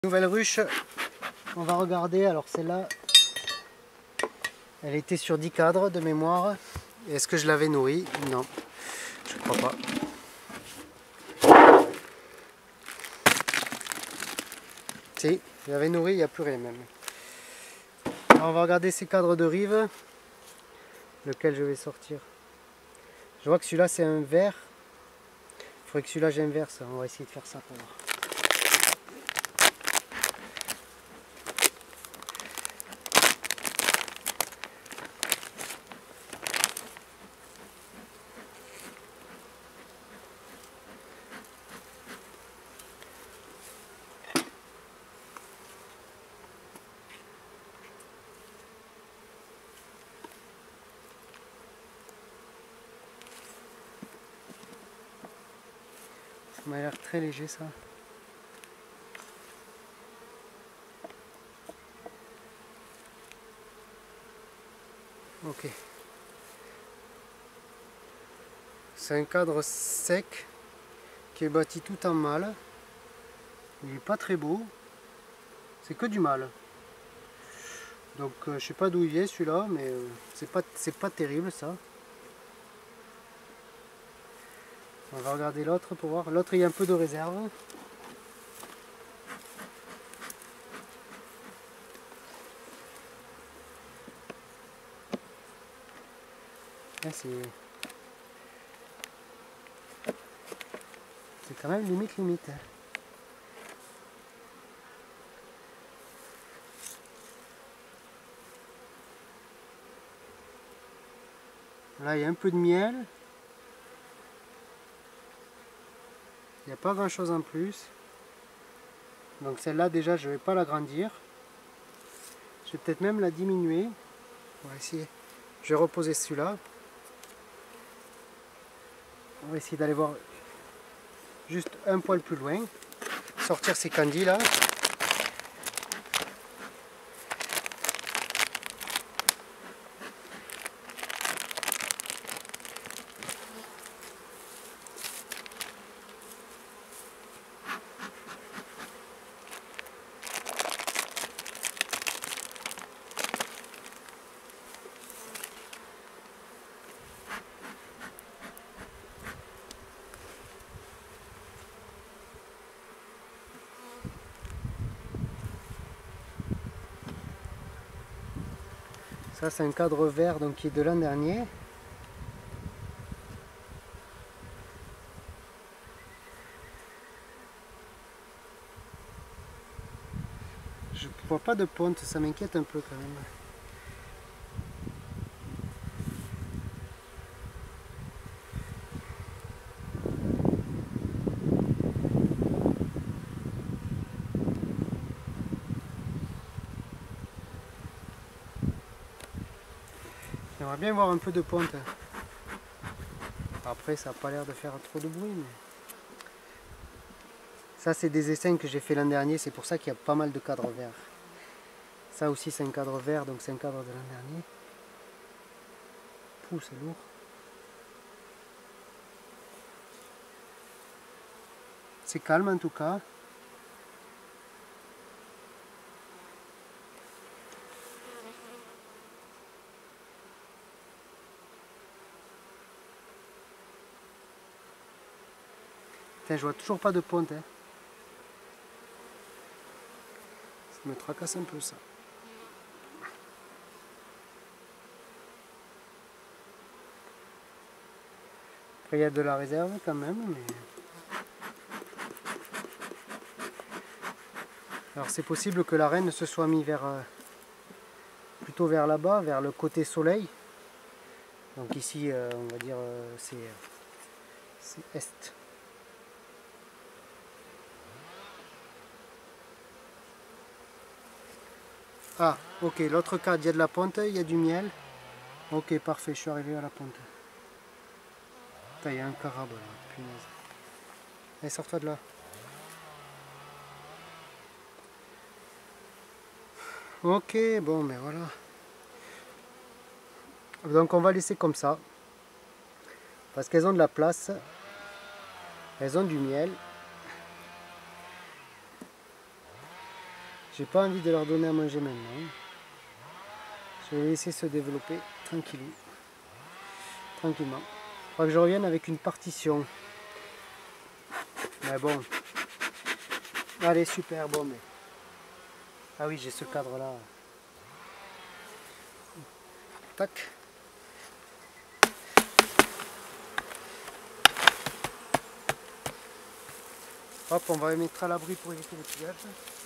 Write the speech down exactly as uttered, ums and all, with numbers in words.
Nouvelle ruche, on va regarder. Alors celle-là, elle était sur dix cadres de mémoire. Est-ce que je l'avais nourrie? Non, je crois pas. Si, je l'avais nourrie, il n'y a plus rien même. Alors on va regarder ces cadres de rive. Lequel je vais sortir? Je vois que celui-là c'est un vert. Il faudrait que celui-là j'inverse. On va essayer de faire ça pour voir. Ça m'a l'air très léger ça. Ok. C'est un cadre sec qui est bâti tout en mâle. Il n'est pas très beau. C'est que du mâle. Donc euh, je sais pas d'où il vient celui-là, mais euh, c'est pas, c'est pas terrible ça. On va regarder l'autre pour voir. L'autre il y a un peu de réserve. C'est c'est quand même limite limite. Là il y a un peu de miel. Il n'y a pas grand chose en plus. Donc celle-là déjà je vais pas l'agrandir. Je vais peut-être même la diminuer. On va essayer. Je vais reposer celui-là. On va essayer d'aller voir juste un poil plus loin. Sortir ces candies là. Ça c'est un cadre vert donc qui est de l'an dernier. Je ne vois pas de ponte, ça m'inquiète un peu quand même. J'aimerais bien voir un peu de ponte. Après ça n'a pas l'air de faire trop de bruit. Mais... ça c'est des essaims que j'ai fait l'an dernier, c'est pour ça qu'il y a pas mal de cadres verts. Ça aussi c'est un cadre vert, donc c'est un cadre de l'an dernier. Pouh, c'est lourd. C'est calme en tout cas. Putain, je vois toujours pas de ponte. Hein. Ça me tracasse un peu ça. Après il y a de la réserve quand même. Mais... alors c'est possible que la reine se soit mise vers, euh, plutôt vers là-bas, vers le côté soleil. Donc ici, euh, on va dire, euh, c'est euh, est. Ah, ok, l'autre cadre, il y a de la ponte, il y a du miel. Ok, parfait, je suis arrivé à la ponte. Putain, il y a un carabe là, punaise. Allez, sors-toi de là. Ok, bon, mais voilà. Donc on va laisser comme ça. Parce qu'elles ont de la place. Elles ont du miel. J'ai pas envie de leur donner à manger maintenant. Je vais les laisser se développer tranquillement. Tranquillement. Il faudra que je revienne avec une partition. Mais bon. Allez, super, bon. Mais... Ah oui, j'ai ce cadre là. Tac. Hop, on va les mettre à l'abri pour éviter le pillage.